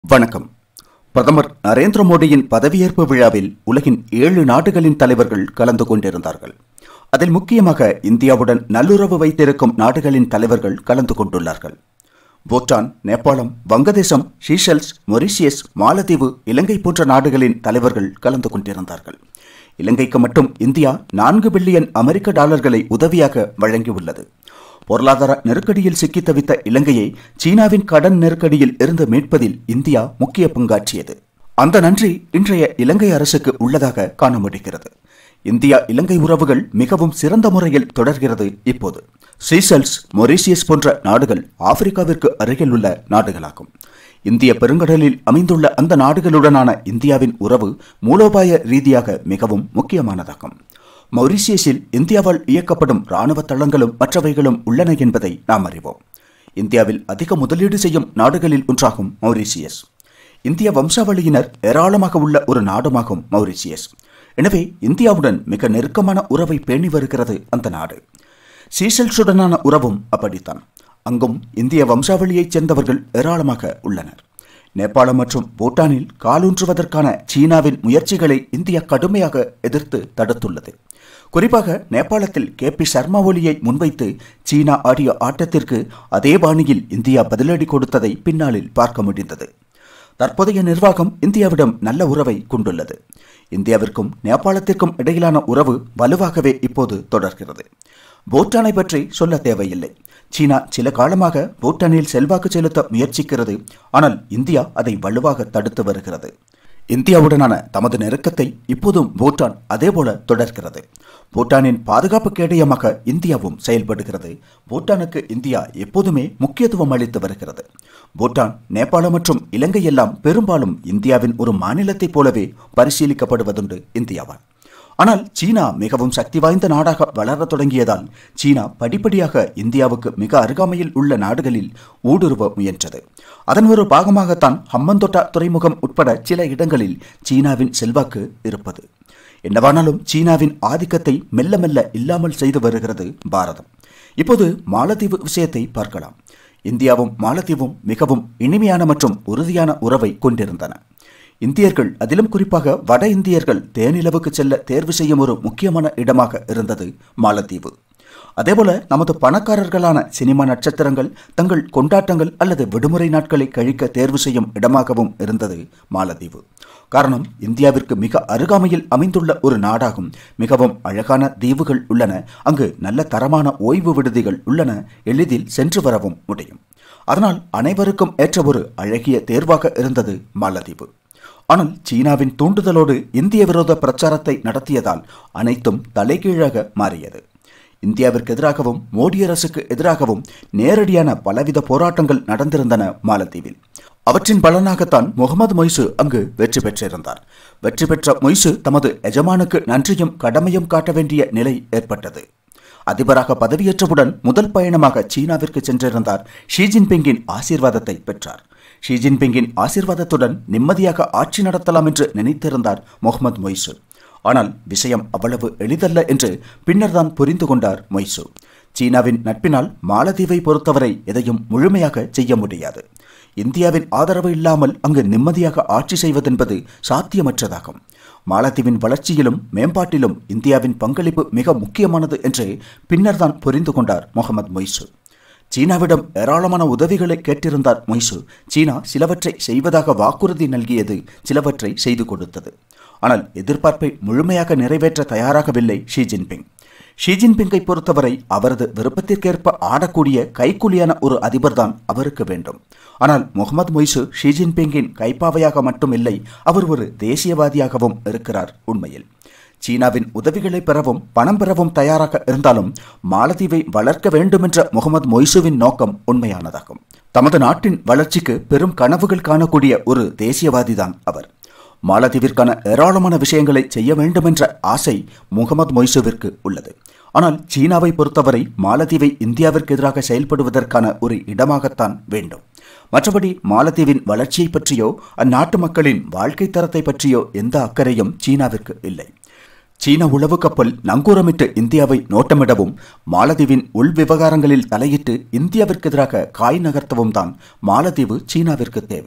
வணக்கம். பிரதமர் நரேந்திர மோடியின் பதவியேற்பு விழாவில் உலகின் 7 நாடுகளின் தலைவர்கள் கலந்து கொண்டிருந்தார்கள். அதில் முக்கியமாக இந்தியாவுடன் நல்லுறவு வைத்திருக்கும் நாடுகளின் தலைவர்கள் கலந்து கொண்டுள்ளார்கள். பூட்டான், நேபாளம், வங்கதேசம், சீஷெல்ஸ், மொரிஷியஸ், மாலத்தீவு, இலங்கை போன்ற நாடுகளின் தலைவர்கள் கலந்து கொண்டிருந்தார்கள். இலங்கைக்கு மட்டும் இந்தியா 4 பில்லியன் அமெரிக்க டாலர்களை உதவியாக வழங்கியுள்ளது. பொருளாதார நெருக்கடியில் சிக்கி தவித்த இலங்கையை சீனாவின் கடன் நெருக்கடியில் இருந்து மீட்பதில் இந்தியா முக்கிய பங்காற்றியது. அந்த நன்றி இன்றைய இலங்கை அரசுக்கு உள்ளதாக காண முடிகிறது. இந்தியா இலங்கை உறவுகள் மிகவும் சிறந்த முறையில் தொடர்கிறது. இப்போது சீஷெல்ஸ், மொரிஷியஸ் போன்ற நாடுகள் ஆப்பிரிக்காவிற்கு அருகில் உள்ள நாடுகளாகும். இந்திய பெருங்கடலில் அமைந்துள்ள அந்த நாடுகளுடனான இந்தியாவின் உறவு மூலோபாய ரீதியாக மிகவும் முக்கியமானதாகும். மொரிஷியஸில் இந்தியாவால் இயக்கப்படும் இராணுவ தளங்களும் மற்றவைகளும் உள்ளன என்பதை நாம் அறிவோம். இந்தியாவில் அதிக முதலீடு செய்யும் நாடுகளில் ஒன்றாகும் மொரிஷியஸ். இந்திய வம்சாவளியினர் ஏராளமாக உள்ள ஒரு நாடுமாகும் மொரிஷியஸ். எனவே இந்தியாவுடன் மிக நெருக்கமான உறவை பேணி வருகிறது அந்த நாடு. சீஷெல்ஸுடனான உறவும் அப்படித்தான். அங்கும் இந்திய வம்சாவளியைச் சேர்ந்தவர்கள் ஏராளமாக உள்ளனர். நேபாளம் மற்றும் பூட்டானில் காலூன்றுவதற்கான சீனாவின் முயற்சிகளை இந்தியா கடுமையாக எதிர்த்து தடுத்துள்ளது. குறிப்பாக நேபாளத்தில் KP சர்மா ஒலியை முன்வைத்து சீனா ஆடிய ஆட்டத்திற்கு அதே பாணியில் இந்தியா பதிலடி கொடுத்ததை பின்னாளில் பார்க்க முடிந்தது. தற்போதைய நிர்வாகம் இந்தியாவிடம் நல்ல உறவை கொண்டுள்ளது. இந்தியாவிற்கும் நேபாளத்திற்கும் இடையிலான உறவு வலுவாகவே இப்போது தொடர்கிறது. பூட்டானை பற்றி சொல்ல தேவையில்லை. சீனா சில காலமாக பூட்டானில் செல்வாக்கு செலுத்த முயற்சிக்கிறது. ஆனால் இந்தியா அதை வலுவாக தடுத்து வருகிறது. இந்தியாவுடனான தமது நெருக்கத்தை இப்போதும் பூட்டான் அதேபோல தொடர்கிறது. பூட்டானின் பாதுகாப்பு கேடயமாக இந்தியாவும் செயல்படுகிறது. பூட்டானுக்கு இந்தியா எப்போதுமே முக்கியத்துவம் அளித்து வருகிறது. பூட்டான், நேபாளம் மற்றும் இலங்கை எல்லாம் பெரும்பாலும் இந்தியாவின் ஒரு மாநிலத்தைப் போலவே பரிசீலிக்கப்படுவதுண்டு இந்தியாவால். ஆனால் சீனா மிகவும் சக்தி வாய்ந்த நாடாக வளர தொடங்கியதால் சீனா படிப்படியாக இந்தியாவுக்கு மிக அருகாமையில் உள்ள நாடுகளில் ஊடுருவ முயன்றது. அதன் ஒரு பாகமாகத்தான் ஹம்மந்தோட்டா துறைமுகம் உட்பட சில இடங்களில் சீனாவின் செல்வாக்கு இருப்பது. என்னவானாலும் சீனாவின் ஆதிக்கத்தை மெல்ல மெல்ல இல்லாமல் செய்து வருகிறது பாரதம். இப்போது மாலத்தீவு விஷயத்தை பார்க்கலாம். இந்தியாவும் மாலத்தீவும் மிகவும் இனிமையான மற்றும் உறுதியான உறவை கொண்டிருந்தன. இந்தியர்கள், அதிலும் குறிப்பாக வட இந்தியர்கள் தேனிலவுக்கு செல்ல தேர்வு செய்யும் ஒரு முக்கியமான இடமாக இருந்தது மாலத்தீவு. அதேபோல நமது பணக்காரர்களான சினிமா நட்சத்திரங்கள் தங்கள் கொண்டாட்டங்கள் அல்லது விடுமுறை நாட்களை கழிக்க தேர்வு செய்யும் இடமாகவும் இருந்தது மாலத்தீவு. காரணம், இந்தியாவிற்கு மிக அருகாமையில் அமைந்துள்ள ஒரு நாடாகும். மிகவும் அழகான தீவுகள் உள்ளன. அங்கு நல்ல தரமான ஓய்வு விடுதிகள் உள்ளன. எளிதில் சென்று வரவும் முடியும். அதனால் அனைவருக்கும் ஏற்ற ஒரு அழகிய தேர்வாக இருந்தது மாலத்தீவு. ஆனால் சீனாவின் தூண்டுதலோடு இந்திய விரோத பிரச்சாரத்தை நடத்தியதால் அனைத்தும் தலைகீழாக மாறியது. இந்தியாவிற்கு எதிராகவும் மோடி அரசுக்கு எதிராகவும் நேரடியான பலவித போராட்டங்கள் நடந்திருந்தன மாலத்தீவில். அவற்றின் பலனாகத்தான் முகமது மொய்சு அங்கு வெற்றி பெற்றிருந்தார். வெற்றி பெற்ற மொய்சு தமது எஜமானுக்கு நன்றியும் கடமையும் காட்ட வேண்டிய நிலை ஏற்பட்டது. அதிபராக பதவியேற்றவுடன் முதல் பயணமாக சீனாவிற்கு சென்றிருந்தார். ஷி ஜின்பிங்கின் ஆசீர்வாதத்தை பெற்றார். ஷி ஜின்பிங்கின் ஆசீர்வாதத்துடன் நிம்மதியாக ஆட்சி நடத்தலாம் என்று நினைத்திருந்தார் முகமது மொய்சு. ஆனால் விஷயம் அவ்வளவு எளிதல்ல என்று பின்னர் தான் புரிந்து கொண்டார் மொய்சு. சீனாவின் நட்பினால் மாலத்தீவை பொறுத்தவரை எதையும் முழுமையாக செய்ய முடியாது. இந்தியாவின் ஆதரவு இல்லாமல் அங்கு நிம்மதியாக ஆட்சி செய்வதென்பது சாத்தியமற்றதாகும். மாலத்தீவின் வளர்ச்சியிலும் மேம்பாட்டிலும் இந்தியாவின் பங்களிப்பு மிக முக்கியமானது என்று பின்னர் தான் புரிந்து கொண்டார் முகமது மொய்சு. சீனாவிடம் ஏராளமான உதவிகளை கேட்டிருந்தார் மொய்சு. சீனா சிலவற்றை செய்வதாக வாக்குறுதி நல்கியது, சிலவற்றை செய்து கொடுத்தது. ஆனால் எதிர்பார்ப்பை முழுமையாக நிறைவேற்ற தயாராகவில்லை ஷி ஜின்பிங். ஷி ஜின்பிங்கை பொறுத்தவரை அவரது விருப்பத்திற்கேற்ப ஆடக்கூடிய கைக்கூலியான ஒரு அதிபர் தான் அவருக்கு வேண்டும். ஆனால் முகமது மொய்சு ஷி ஜின்பிங்கின் கைப்பாவையாக மட்டும் இல்லை, அவர் ஒரு தேசியவாதியாகவும் இருக்கிறார். உண்மையில் சீனாவின் உதவிகளை பெறவும் பணம் பெறவும் தயாராக இருந்தாலும் மாலத்தீவை வளர்க்க வேண்டுமென்ற முகமது மொய்சுவின் நோக்கம் உண்மையானதாகும். தமது நாட்டின் வளர்ச்சிக்கு பெரும் கனவுகள் காணக்கூடிய ஒரு தேசியவாதிதான் அவர். மாலத்தீவிற்கான ஏராளமான விஷயங்களை செய்ய வேண்டுமென்ற ஆசை முகமது மொய்சுவிற்கு உள்ளது. ஆனால் சீனாவை பொறுத்தவரை மாலத்தீவை இந்தியாவிற்கு எதிராக செயல்படுவதற்கான ஒரு இடமாகத்தான் வேண்டும். மற்றபடி மாலத்தீவின் வளர்ச்சியை பற்றியோ அந்நாட்டு மக்களின் வாழ்க்கை தரத்தை பற்றியோ எந்த அக்கறையும் சீனாவிற்கு இல்லை. சீன உளவு கப்பல் நங்கூரமிட்டு இந்தியாவை நோட்டமிடவும் மாலத்தீவின் உள் விவகாரங்களில் தலையிட்டு இந்தியாவிற்கு எதிராக காய் நகர்த்தவும் தான் மாலத்தீவு சீனாவிற்கு தேவை.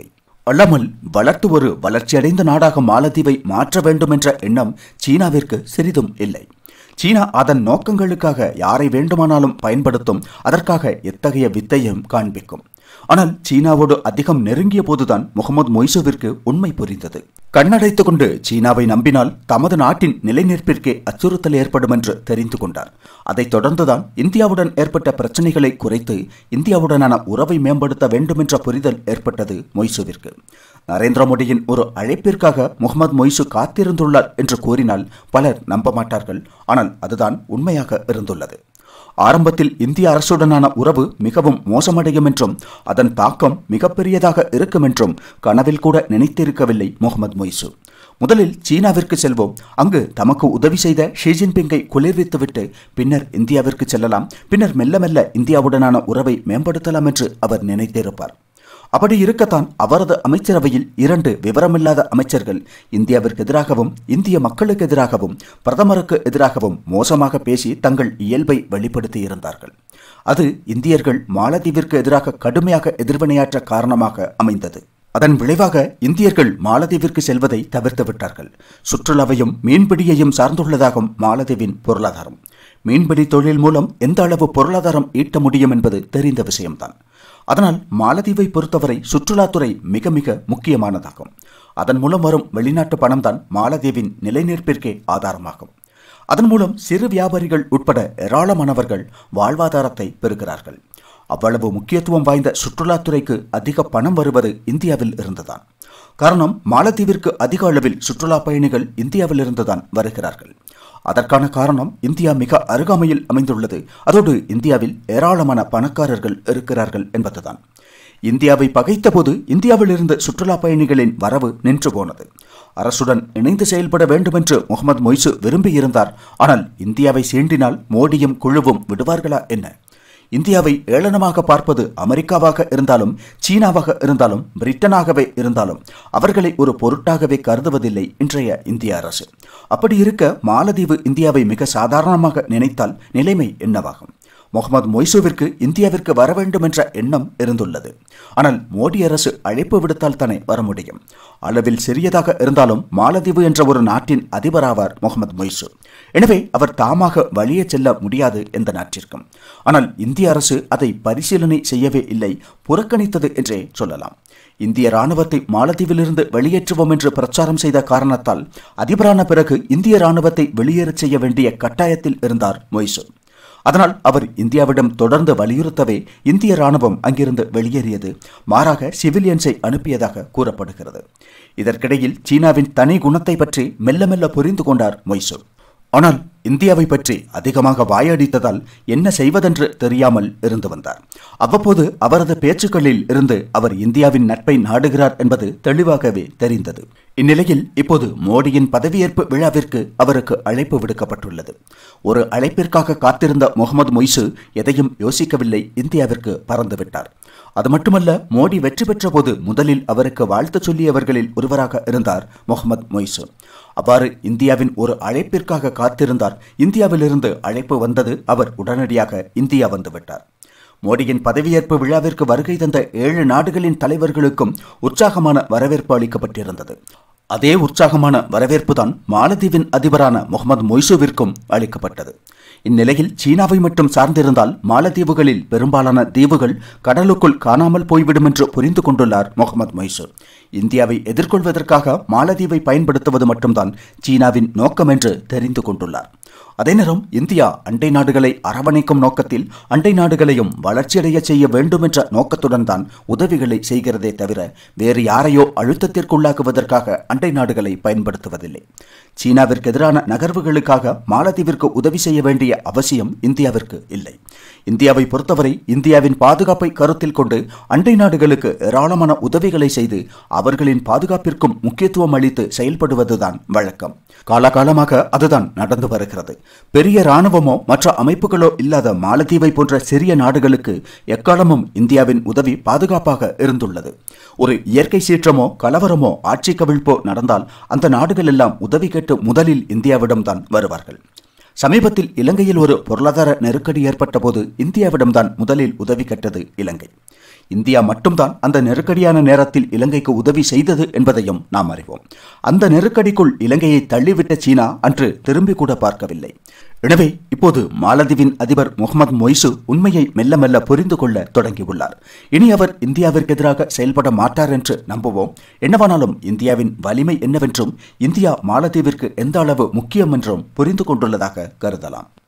அல்லாமல் வளர்த்து ஒரு வளர்ச்சியடைந்த நாடாக மாலத்தீவை மாற்ற வேண்டும் என்ற எண்ணம் சீனாவிற்கு சிறிதும் இல்லை. சீனா அதன் நோக்கங்களுக்காக யாரை வேண்டுமானாலும் பயன்படுத்தும், அதற்காக எத்தகைய வித்தையும் காண்பிக்கும். ஆனால் சீனாவோடு அதிகம் நெருங்கிய போதுதான் முகமது மொய்சுவிற்கு உண்மை புரிந்தது. கண்ணடைத்துக் கொண்டு சீனாவை நம்பினால் தமது நாட்டின் நிலைநிற்பதற்கே அச்சுறுத்தல் ஏற்படும் என்று தெரிந்து கொண்டார். அதைத் தொடர்ந்துதான் இந்தியாவுடன் ஏற்பட்ட பிரச்சனைகளை குறைத்து இந்தியாவுடனான உறவை மேம்படுத்த வேண்டும் என்ற புரிதல் ஏற்பட்டது மொய்சுவிற்கு. நரேந்திர மோடியின் ஒரு அழைப்பிற்காக முகமது மொய்சு காத்திருந்துள்ளார் என்று கூறினால் பலர் நம்ப மாட்டார்கள். ஆனால் அதுதான் உண்மையாக இருந்துள்ளது. ஆரம்பத்தில் இந்திய அரசுடனான உறவு மிகவும் மோசமடையும் என்றும் அதன் தாக்கம் மிகப்பெரியதாக இருக்கும் என்றும் கனவில் கூட நினைத்திருக்கவில்லை முகமது மொய்சு. முதலில் சீனாவிற்கு செல்வோம், அங்கு தமக்கு உதவி செய்த ஷி ஜின்பிங்கை குளிர்வித்துவிட்டு பின்னர் இந்தியாவிற்கு செல்லலாம், பின்னர் மெல்ல மெல்ல இந்தியாவுடனான உறவை மேம்படுத்தலாம் என்று அவர் நினைத்திருப்பார். அப்படி இருக்கத்தான் அவரது அமைச்சரவையில் 2 விவரமில்லாத அமைச்சர்கள் இந்தியாவிற்கு எதிராகவும் இந்திய மக்களுக்கு எதிராகவும் பிரதமருக்கு எதிராகவும் மோசமாக பேசி தங்கள் இயல்பை வெளிப்படுத்தி இருந்தார்கள். அது இந்தியர்கள் மாலத்தீவிற்கு எதிராக கடுமையாக எதிர்வினையாற்ற காரணமாக அமைந்தது. அதன் விளைவாக இந்தியர்கள் மாலத்தீவிற்கு செல்வதை தவிர்த்து விட்டார்கள். சுற்றுலாவையும் மீன்பிடியையும் சார்ந்துள்ளதாகும் மாலத்தீவின் பொருளாதாரம். மீன்பிடி தொழில் மூலம் எந்த அளவு பொருளாதாரம் ஈட்ட முடியும் என்பது தெரிந்த விஷயம்தான். அதனால் மாலத்தீவை பொறுத்தவரை சுற்றுலாத்துறை மிக மிக முக்கியமானதாகும். அதன் மூலம் வரும் வெளிநாட்டு பணம்தான் மாலத்தீவின் நிலைநிற்பதற்கே ஆதாரமாகும். அதன் மூலம் சிறு வியாபாரிகள் உட்பட ஏராளமானவர்கள் வாழ்வாதாரத்தை பெறுகிறார்கள். அவ்வளவு முக்கியத்துவம் வாய்ந்த சுற்றுலாத்துறைக்கு அதிக பணம் வருவது இந்தியாவில் இருந்துதான். காரணம், மாலத்தீவிற்கு அதிக அளவில் சுற்றுலா பயணிகள் இந்தியாவில் இருந்துதான் வருகிறார்கள். அதற்கான காரணம் இந்தியா மிக அருகாமையில் அமைந்துள்ளது. அதோடு இந்தியாவில் ஏராளமான பணக்காரர்கள் இருக்கிறார்கள் என்பதுதான். இந்தியாவை பகைத்த போது இந்தியாவில் இருந்த சுற்றுலா பயணிகளின் வரவு நின்று போனது. அரசுடன் இணைந்து செயல்பட வேண்டும் என்று முகமது மொய்சு விரும்பியிருந்தார். ஆனால் இந்தியாவை சீண்டினால் மோடியும் குழுவும் விடுவார்களா என்ன? இந்தியாவை ஏளனமாக பார்ப்பது அமெரிக்காவாக இருந்தாலும் சீனாவாக இருந்தாலும் பிரிட்டனாகவே இருந்தாலும் அவர்களை ஒரு பொருட்டாகவே கருதுவதில்லை இன்றைய இந்திய அரசு. அப்படி இருக்க மாலத்தீவு இந்தியாவை மிக சாதாரணமாக நினைத்தால் நிலைமை என்னவாகும்? முகமது மொய்சுவிற்கு இந்தியாவிற்கு வர வேண்டும் என்ற எண்ணம் இருந்துள்ளது. ஆனால் மோடி அரசு அழைப்பு விடுத்தால் தானே வர முடியும். அளவில் சிறியதாக இருந்தாலும் மாலத்தீவு என்ற ஒரு நாட்டின் அதிபராவார் முகமது மொய்சு. எனவே அவர் தாமாக வழியே செல்ல முடியாது எந்த நாட்டிற்கும். ஆனால் இந்திய அரசு அதை பரிசீலனை செய்யவே இல்லை, புறக்கணித்தது என்றே சொல்லலாம். இந்திய ராணுவத்தை மாலத்தீவிலிருந்து வெளியேற்றுவோம் என்று பிரச்சாரம் செய்த காரணத்தால் அதிபரான பிறகு இந்திய ராணுவத்தை வெளியேறச் செய்ய வேண்டிய கட்டாயத்தில் இருந்தார் மொய்சு. அதனால் அவர் இந்தியாவிடம் தொடர்ந்து வலியுறுத்தவே இந்திய ராணுவம் அங்கிருந்து வெளியேறியது. மாறாக சிவிலியன்ஸை அனுப்பியதாக கூறப்படுகிறது. இதற்கிடையில் சீனாவின் தனி குணத்தை பற்றி மெல்ல மெல்ல புரிந்து கொண்டார் மொய்சு. ஆனால் இந்தியாவை பற்றி அதிகமாக வாயடித்ததால் என்ன செய்வதென்று தெரியாமல் இருந்து வந்தார். அவ்வப்போது அவரது பேச்சுக்களில் இருந்து அவர் இந்தியாவின் நட்பை நாடுகிறார் என்பது தெளிவாகவே தெரிந்தது. இந்நிலையில் இப்போது மோடியின் பதவியேற்பு விழாவிற்கு அவருக்கு அழைப்பு விடுக்கப்பட்டுள்ளது. ஒரு அழைப்பிற்காக காத்திருந்த முகமது மொய்சு எதையும் யோசிக்கவில்லை, இந்தியாவிற்கு பறந்துவிட்டார். அது மட்டுமல்ல, மோடி வெற்றி பெற்ற போது முதலில் அவருக்கு வாழ்த்து சொல்லியவர்களில் ஒருவராக இருந்தார் முகமது மொய்சு. அவ்வாறு இந்தியாவின் ஒரு அழைப்பிற்காக காத்திருந்தார். இந்தியாவிலிருந்து அழைப்பு வந்தது. அவர் உடனடியாக இந்தியா வந்துவிட்டார். மோடியின் பதவியேற்பு விழாவிற்கு வருகை தந்த 7 நாடுகளின் தலைவர்களுக்கும் உற்சாகமான வரவேற்பு அளிக்கப்பட்டிருந்தது. அதே உற்சாகமான வரவேற்புதான் மாலத்தீவின் அதிபரான முகமது மொய்சுவிற்கும் அளிக்கப்பட்டது. இந்நிலையில் சீனாவை மட்டும் சார்ந்திருந்தால் மாலத்தீவுகளில் பெரும்பாலான தீவுகள் கடலுக்குள் காணாமல் போய்விடும் என்று புரிந்து கொண்டுள்ளார் முகமது மொய்சு. இந்தியாவை எதிர்கொள்வதற்காக மாலத்தீவை பயன்படுத்துவது மட்டும்தான் சீனாவின் நோக்கம் என்று தெரிந்து கொண்டுள்ளார். அதே நேரம் இந்தியா அண்டை நாடுகளை அரவணைக்கும் நோக்கத்தில் அண்டை நாடுகளையும் வளர்ச்சியடைய செய்ய வேண்டும் என்ற நோக்கத்துடன் தான் உதவிகளை செய்கிறதே தவிர வேறு யாரையோ அழுத்தத்திற்குள்ளாக்குவதற்காக அண்டை நாடுகளை பயன்படுத்துவதில்லை. சீனாவிற்கு எதிரான நகர்வுகளுக்காக மாலத்தீவிற்கு உதவி செய்ய வேண்டிய அவசியம் இந்தியாவிற்கு இல்லை. இந்தியாவை பொறுத்தவரை இந்தியாவின் பாதுகாப்பை கருத்தில் கொண்டு அண்டை நாடுகளுக்கு ஏராளமான உதவிகளை செய்து அவர்களின் பாதுகாப்பிற்கும் முக்கியத்துவம் அளித்து செயல்படுவதுதான் வழக்கம். காலகாலமாக அதுதான் நடந்து வருகிறது. பெரிய இராணுவமோ மற்ற அமைப்புகளோ இல்லாத மாலத்தீவை போன்ற சிறிய நாடுகளுக்கு எக்காலமும் இந்தியாவின் உதவி பாதுகாப்பாக இருந்துள்ளது. ஒரு இயற்கை சீற்றமோ கலவரமோ ஆட்சி கவிழ்ப்போ நடந்தால் அந்த நாடுகள் எல்லாம் உதவி கேட்டு முதலில் இந்தியாவிடம்தான் வருவார்கள். சமீபத்தில் இலங்கையில் ஒரு பொருளாதார நெருக்கடி ஏற்பட்ட போது இந்தியாவிடம்தான் முதலில் உதவி கேட்டது இலங்கை. இந்தியா மட்டும்தான் அந்த நெருக்கடியான நேரத்தில் இலங்கைக்கு உதவி செய்தது என்பதையும் நாம் அறிவோம். அந்த நெருக்கடிக்குள் இலங்கையை தள்ளிவிட்ட சீனா அன்று திரும்பி கூட பார்க்கவில்லை. எனவே இப்போது மாலத்தீவின் அதிபர் முகமது மொய்சு உண்மையை மெல்ல மெல்ல புரிந்து கொள்ள தொடங்கியுள்ளார். இனி அவர் இந்தியாவிற்கு எதிராக செயல்பட மாட்டார் என்று நம்புவோம். என்னவானாலும் இந்தியாவின் வலிமை என்னவென்றும் இந்தியா மாலத்தீவிற்கு எந்த அளவு முக்கியம் என்றும் புரிந்து கொண்டுள்ளதாக கருதலாம்.